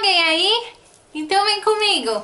alguém aí? Então vem comigo!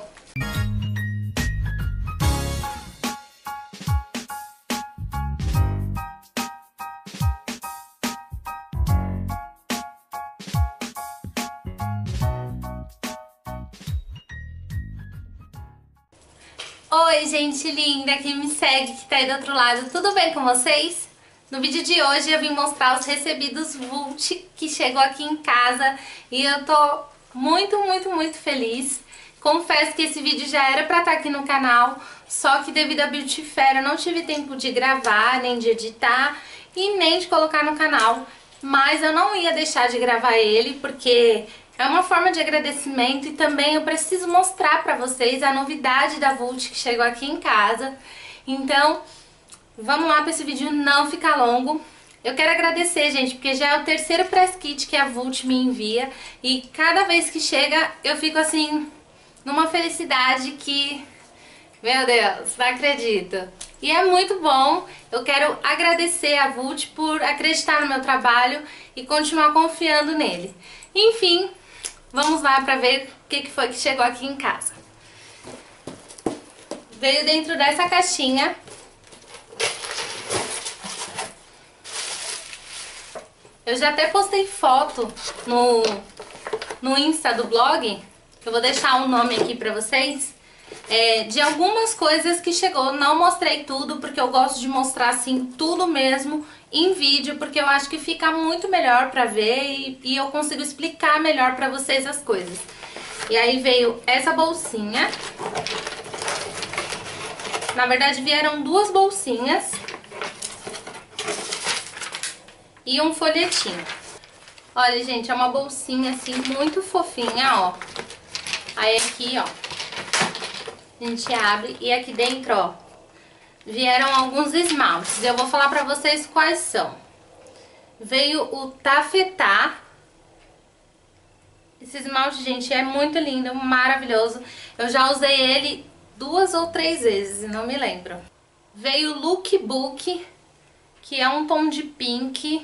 Oi, gente linda que me segue, que tá aí do outro lado, tudo bem com vocês? No vídeo de hoje eu vim mostrar os recebidos Vult que chegou aqui em casa e eu tô muito feliz. Confesso que esse vídeo já era pra estar aqui no canal, só que devido à Beauty Fair eu não tive tempo de gravar, nem de editar e nem de colocar no canal. Mas eu não ia deixar de gravar ele porque é uma forma de agradecimento e também eu preciso mostrar pra vocês a novidade da Vult que chegou aqui em casa. Então, vamos lá para esse vídeo não ficar longo. Eu quero agradecer, gente, porque já é o terceiro press kit que a Vult me envia e cada vez que chega eu fico assim, numa felicidade que, meu Deus, não acredito. E é muito bom, eu quero agradecer a Vult por acreditar no meu trabalho e continuar confiando nele. Enfim, vamos lá para ver o que foi que chegou aqui em casa. Veio dentro dessa caixinha. Eu já até postei foto no Insta do blog, eu vou deixar o nome aqui pra vocês, de algumas coisas que chegou. Não mostrei tudo, porque eu gosto de mostrar assim tudo mesmo em vídeo, porque eu acho que fica muito melhor pra ver e eu consigo explicar melhor pra vocês as coisas. E aí veio essa bolsinha. Na verdade vieram duas bolsinhas e um folhetinho. Olha, gente, é uma bolsinha assim muito fofinha, ó. Aí aqui, ó, a gente abre e aqui dentro, ó, vieram alguns esmaltes. Eu vou falar pra vocês quais são. Veio o Tafetá. Esse esmalte, gente, é muito lindo, maravilhoso. Eu já usei ele 2 ou 3 vezes, não me lembro. Veio o Lookbook, que é um tom de pink.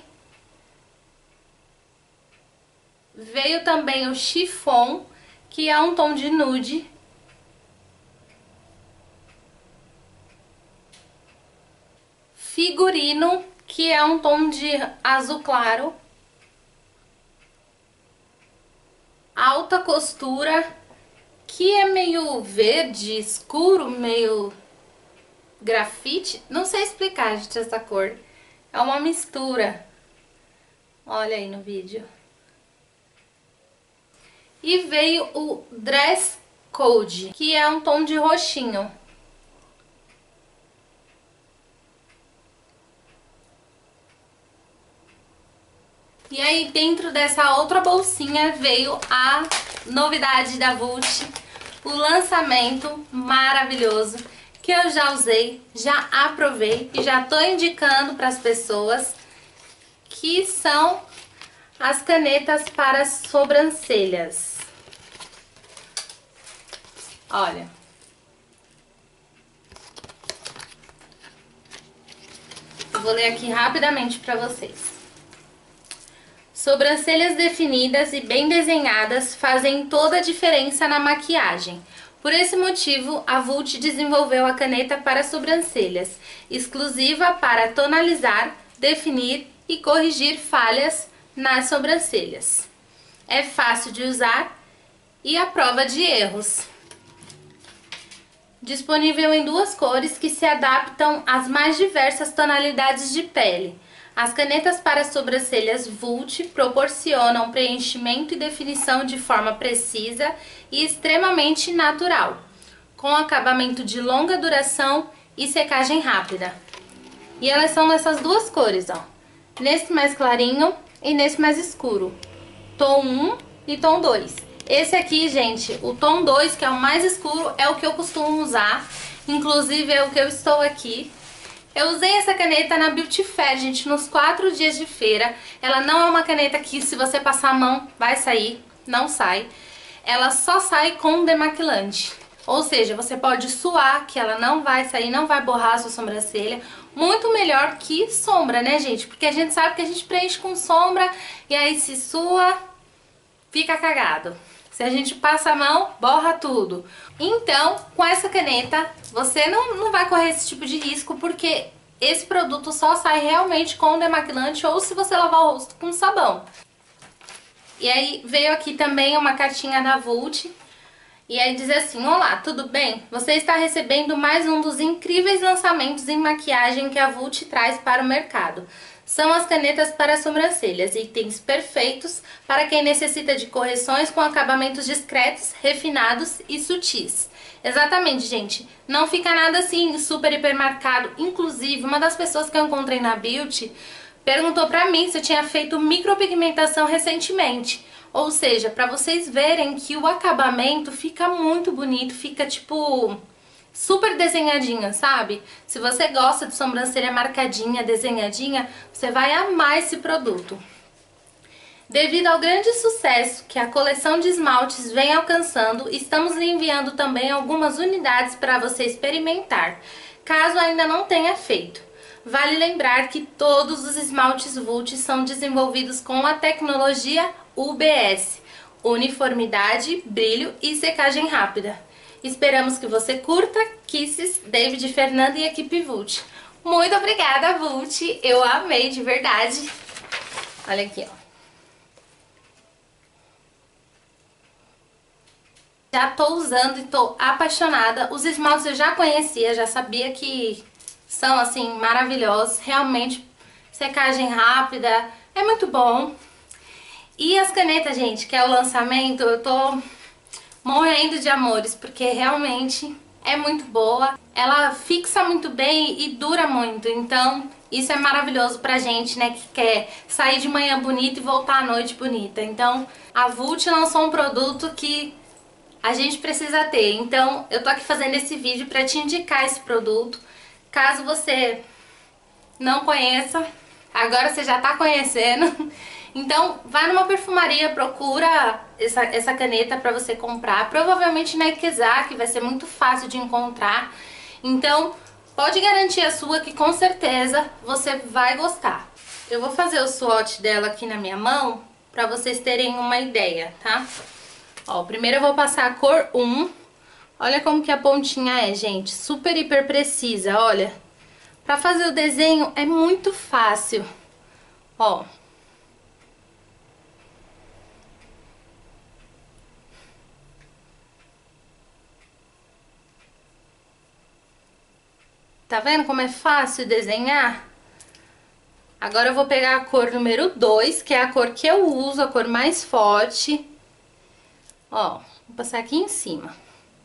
Veio também o Chiffon, que é um tom de nude. Figurino, que é um tom de azul claro. Alta costura, que é meio verde escuro, meio grafite. Não sei explicar, gente, essa cor. É uma mistura. Olha aí no vídeo. E veio o Dress Code, que é um tom de roxinho. E aí dentro dessa outra bolsinha veio a novidade da Vult, o lançamento maravilhoso, que eu já usei, já aprovei e já tô indicando para as pessoas, que são as canetas para sobrancelhas. Olha. Eu vou ler aqui rapidamente para vocês. Sobrancelhas definidas e bem desenhadas fazem toda a diferença na maquiagem. Por esse motivo, a Vult desenvolveu a caneta para sobrancelhas, exclusiva para tonalizar, definir e corrigir falhas nas sobrancelhas. É fácil de usar e à prova de erros. Disponível em 2 cores que se adaptam às mais diversas tonalidades de pele. As canetas para sobrancelhas Vult proporcionam preenchimento e definição de forma precisa e extremamente natural, com acabamento de longa duração e secagem rápida. E elas são nessas 2 cores, ó. Nesse mais clarinho e nesse mais escuro. Tom 1 e tom 2. Esse aqui, gente, o tom 2, que é o mais escuro, é o que eu costumo usar. Inclusive é o que eu estou aqui. Eu usei essa caneta na Beauty Fair, gente, nos 4 dias de feira. Ela não é uma caneta que se você passar a mão vai sair, não sai. Ela só sai com demaquilante. Ou seja, você pode suar, que ela não vai sair, não vai borrar a sua sobrancelha. Muito melhor que sombra, né, gente? Porque a gente sabe que a gente preenche com sombra e aí se sua, fica cagado. Se a gente passa a mão, borra tudo. Então, com essa caneta, você não vai correr esse tipo de risco, porque esse produto só sai realmente com demaquilante ou se você lavar o rosto com sabão. E aí veio aqui também uma cartinha da Vult. E aí diz assim: olá, tudo bem? Você está recebendo mais um dos incríveis lançamentos em maquiagem que a Vult traz para o mercado. São as canetas para sobrancelhas, itens perfeitos para quem necessita de correções com acabamentos discretos, refinados e sutis. Exatamente, gente. Não fica nada assim super hiper marcado. Inclusive, uma das pessoas que eu encontrei na Beauty perguntou pra mim se eu tinha feito micropigmentação recentemente. Ou seja, pra vocês verem que o acabamento fica muito bonito, fica tipo super desenhadinha, sabe? Se você gosta de sobrancelha marcadinha, desenhadinha, você vai amar esse produto. Devido ao grande sucesso que a coleção de esmaltes vem alcançando, estamos lhe enviando também algumas unidades para você experimentar, caso ainda não tenha feito. Vale lembrar que todos os esmaltes Vult são desenvolvidos com a tecnologia UBS, uniformidade, brilho e secagem rápida. Esperamos que você curta. Kisses, David, Fernanda e equipe Vult. Muito obrigada, Vult. Eu amei de verdade. Olha aqui, ó. Já tô usando e tô apaixonada. Os esmaltes eu já conhecia, já sabia que são assim maravilhosos. Realmente, secagem rápida, é muito bom. E as canetas, gente, que é o lançamento, eu tô morrendo de amores, porque realmente é muito boa. Ela fixa muito bem e dura muito, então isso é maravilhoso pra gente, né, que quer sair de manhã bonita e voltar à noite bonita. Então a Vult lançou um produto que a gente precisa ter. Então eu tô aqui fazendo esse vídeo pra te indicar esse produto. Caso você não conheça, agora você já tá conhecendo. Então, vai numa perfumaria, procura essa caneta pra você comprar. Provavelmente na Ikezak, vai ser muito fácil de encontrar. Então, pode garantir a sua que com certeza você vai gostar. Eu vou fazer o swatch dela aqui na minha mão pra vocês terem uma ideia, tá? Ó, primeiro eu vou passar a cor 1. Olha como que a pontinha é, gente. Super, hiper precisa, olha. Pra fazer o desenho é muito fácil. Ó. Tá vendo como é fácil desenhar? Agora eu vou pegar a cor número 2, que é a cor que eu uso, a cor mais forte. Ó, vou passar aqui em cima.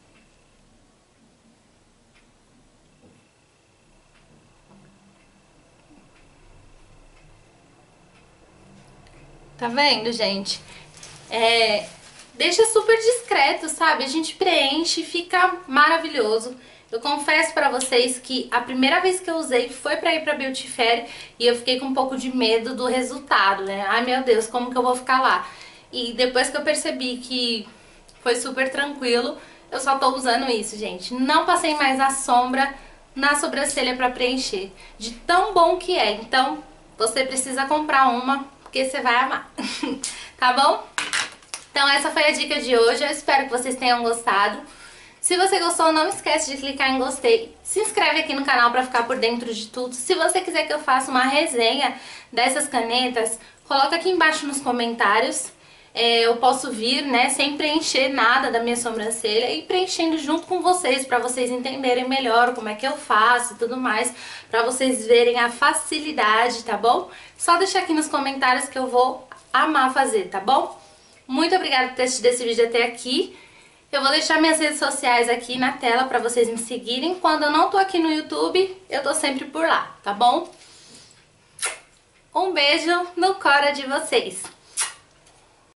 Tá vendo, gente? Deixa super discreto, sabe? A gente preenche e fica maravilhoso. Eu confesso pra vocês que a primeira vez que eu usei foi pra ir pra Beauty Fair e eu fiquei com um pouco de medo do resultado, né? Ai, meu Deus, como que eu vou ficar lá? E depois que eu percebi que foi super tranquilo, eu só tô usando isso, gente. Não passei mais a sombra na sobrancelha pra preencher, de tão bom que é. Então, você precisa comprar uma, porque você vai amar. Tá bom? Então essa foi a dica de hoje, eu espero que vocês tenham gostado. Se você gostou, não esquece de clicar em gostei. Se inscreve aqui no canal para ficar por dentro de tudo. Se você quiser que eu faça uma resenha dessas canetas, coloca aqui embaixo nos comentários. Eu posso vir, né, sem preencher nada da minha sobrancelha e preenchendo junto com vocês, para vocês entenderem melhor como é que eu faço e tudo mais, para vocês verem a facilidade, tá bom? Só deixar aqui nos comentários que eu vou amar fazer, tá bom? Muito obrigada por ter assistido esse vídeo até aqui. Eu vou deixar minhas redes sociais aqui na tela pra vocês me seguirem. Quando eu não tô aqui no YouTube, eu tô sempre por lá, tá bom? Um beijo no cora de vocês!